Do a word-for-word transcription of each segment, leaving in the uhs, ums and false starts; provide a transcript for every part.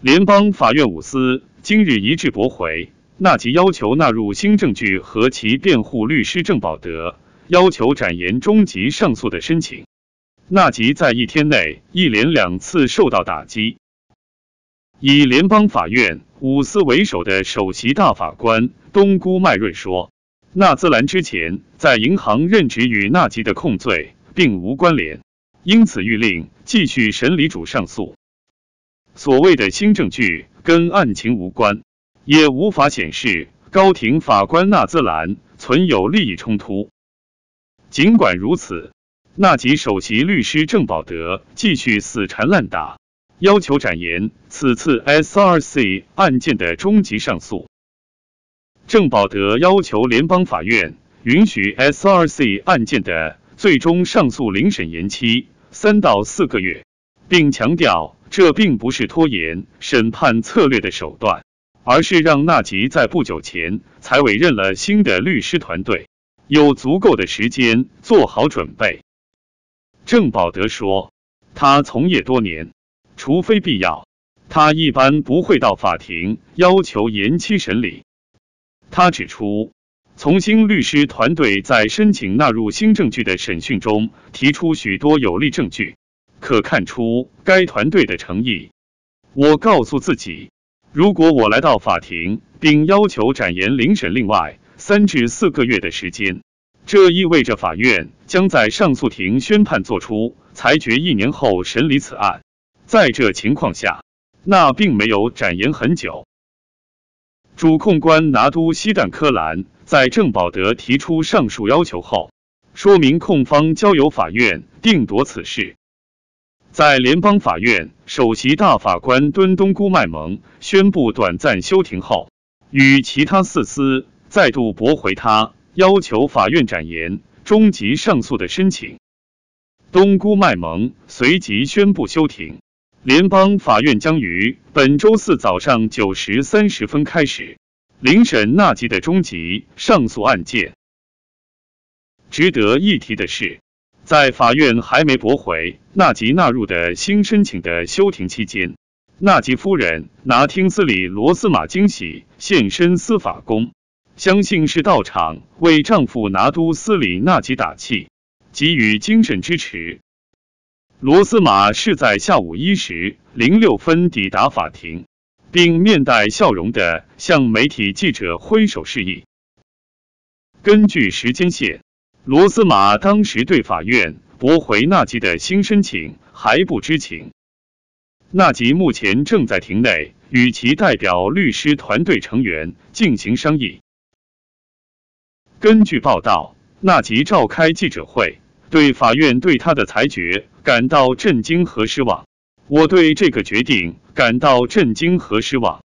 联邦法院五司今日一致驳回纳吉要求纳入新证据和其辩护律师郑保德要求展延终极上诉的申请。纳吉在一天内一连两次受到打击。以联邦法院五司为首的首席大法官东姑麦瑞说，纳兹兰之前在银行任职与纳吉的控罪并无关联，因此谕令继续审理主上诉。所谓的新证据跟案情无关，也无法显示高庭法官纳兹兰存有利益冲突。尽管如此，纳吉首席律师郑保德继续死缠烂打，要求展延此次 S R C 案件的终极上诉。郑保德要求联邦法院允许 S R C 案件的最终上诉聆审延期三到四个月，并强调这并不是拖延审判策略的手段，而是让纳吉在不久前才委任了新的律师团队，有足够的时间做好准备。郑保德说，他从业多年，除非必要，他一般不会到法庭要求延期审理。他指出，从新律师团队在申请纳入新证据的审讯中提出许多有力证据，可看出该团队的诚意。我告诉自己，如果我来到法庭并要求展延聆审另外三至四个月的时间，这意味着法院将在上诉庭宣判作出裁决一年后审理此案。在这情况下，那并没有展延很久。主控官拿督西旦科兰在郑保德提出上述要求后，说明控方交由法院定夺此事。在联邦法院首席大法官敦东姑麦蒙宣布短暂休庭后，与其他四司再度驳回他要求法院展延终极上诉的申请。东姑麦蒙随即宣布休庭，联邦法院将于本周四早上九时三十分开始聆审纳吉的终极上诉案件。值得一提的是，在法院还没驳回纳吉纳入的新申请的休庭期间，纳吉夫人拿汀斯里罗斯马惊喜现身司法宫，相信是到场为丈夫拿督斯里纳吉打气，给予精神支持。罗斯马是在下午一时零六分抵达法庭，并面带笑容地向媒体记者挥手示意。根据时间线，罗斯马当时对法院驳回纳吉的新申请还不知情。纳吉目前正在庭内与其代表律师团队成员进行商议。根据报道，纳吉召开记者会，对法院对他的裁决感到震惊和失望。我对这个决定感到震惊和失望。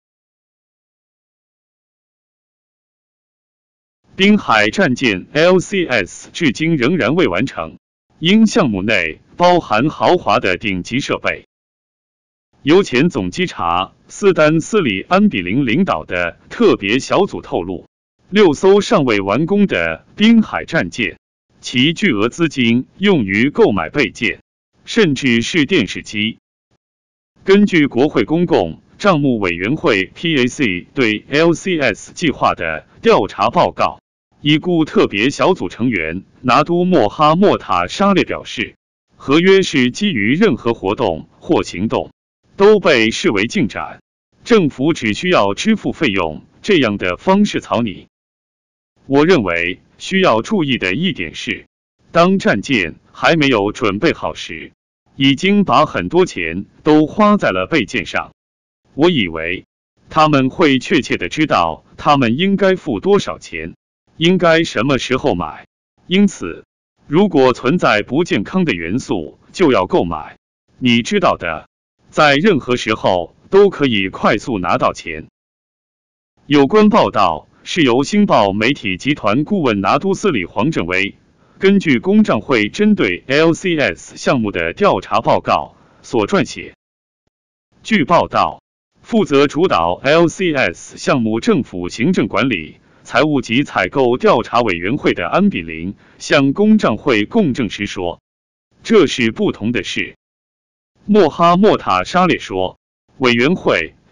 滨海战舰 L C S 至今仍然未完成，因项目内包含豪华的顶级设备。由前总稽查斯丹斯里安比林领导的特别小组透露，六艘尚未完工的滨海战舰，其巨额资金用于购买备件，甚至是电视机。根据国会公共账目委员会 P A C 对 L C S 计划的调查报告，已故特别小组成员拿督莫哈莫塔沙列表示，合约是基于任何活动或行动都被视为进展，政府只需要支付费用这样的方式草拟。我认为需要注意的一点是，当战舰还没有准备好时，已经把很多钱都花在了备件上。我以为他们会确切的知道他们应该付多少钱，应该什么时候买，因此如果存在不健康的元素就要购买。你知道的，在任何时候都可以快速拿到钱。有关报道是由星报媒体集团顾问拿督斯里黄正威根据公账会针对 L C S 项目的调查报告所撰写。据报道，负责主导 L C S 项目政府行政管理、财务及采购调查委员会的安比林向公账会供证时说，这是不同的事。莫哈莫塔沙列说，委员会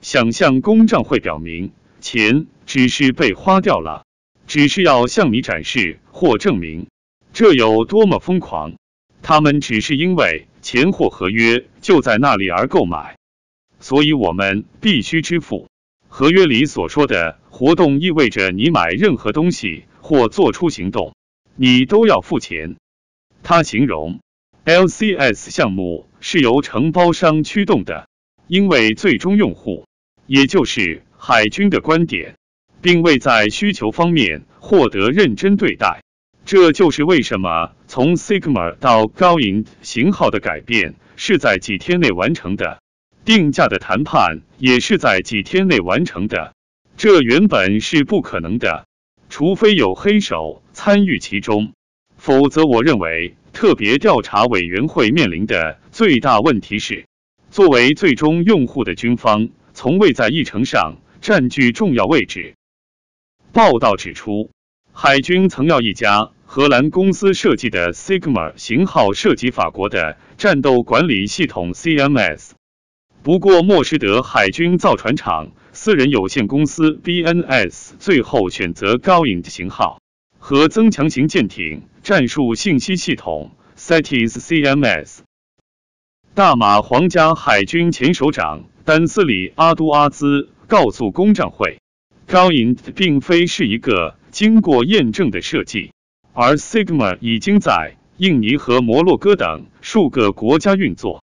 想向公账会表明，钱只是被花掉了，只是要向你展示或证明，这有多么疯狂！他们只是因为钱或合约就在那里而购买，所以我们必须支付。合约里所说的活动意味着你买任何东西或做出行动，你都要付钱。他形容 L C S 项目是由承包商驱动的，因为最终用户，也就是海军的观点，并未在需求方面获得认真对待。这就是为什么从 Sigma 到 Galant 型号的改变是在几天内完成的，定价的谈判也是在几天内完成的。这原本是不可能的，除非有黑手参与其中，否则我认为特别调查委员会面临的最大问题是，作为最终用户的军方从未在议程上占据重要位置。报道指出，海军曾要一家荷兰公司设计的 Sigma 型号涉及法国的战斗管理系统 C M S。不过，莫施德海军造船厂私人有限公司 B N S 最后选择 Galant 型号和增强型舰艇战术信息系统 C E T I S C M S。大马皇家海军前首长丹斯里阿都阿兹告诉公账会， Galant 并非是一个经过验证的设计，而 Sigma 已经在印尼和摩洛哥等数个国家运作。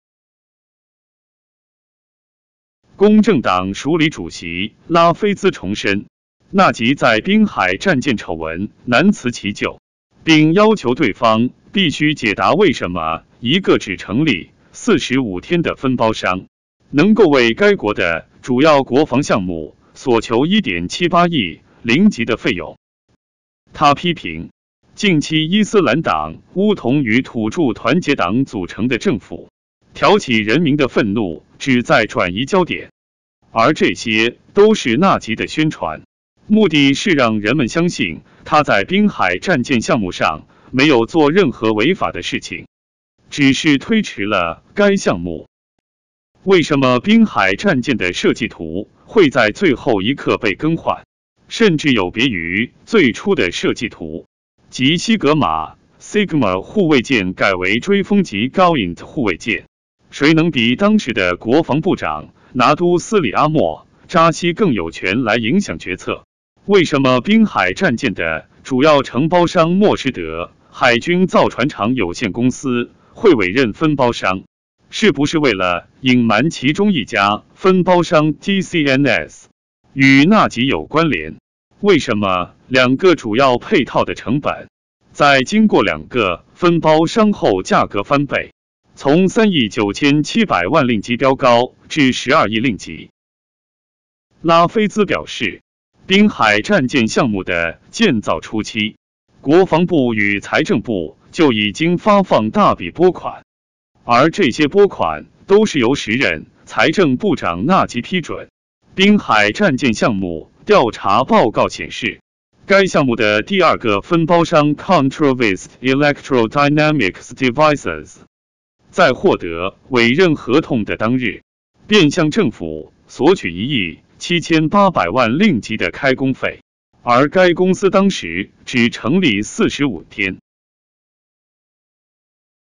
公正党署理主席拉菲兹重申，纳吉在滨海战舰丑闻难辞其咎，并要求对方必须解答为什么一个只成立四十五天的分包商能够为该国的主要国防项目所求 一点七八亿零级的费用。他批评近期伊斯兰党巫统与土著团结党组成的政府挑起人民的愤怒，旨在转移焦点，而这些都是纳吉的宣传，目的是让人们相信他在滨海战舰项目上没有做任何违法的事情，只是推迟了该项目。为什么滨海战舰的设计图会在最后一刻被更换，甚至有别于最初的设计图，即西格玛 Sigma 护卫舰改为追风级 Galant 护卫舰？谁能比当时的国防部长拿督斯里阿莫扎西更有权来影响决策？为什么滨海战舰的主要承包商莫施德海军造船厂有限公司会委任分包商？是不是为了隐瞒其中一家分包商 T C N S 与纳吉有关联？为什么两个主要配套的成本在经过两个分包商后价格翻倍，从三亿九千七百万令吉飙高至十二亿令吉？拉菲兹表示，滨海战舰项目的建造初期，国防部与财政部就已经发放大笔拨款，而这些拨款都是由时任财政部长纳吉批准。滨海战舰项目调查报告显示，该项目的第二个分包商 Controvist Electrodynamics Devices 在获得委任合同的当日，便向政府索取一亿七千八百万令吉的开工费，而该公司当时只成立四十五天。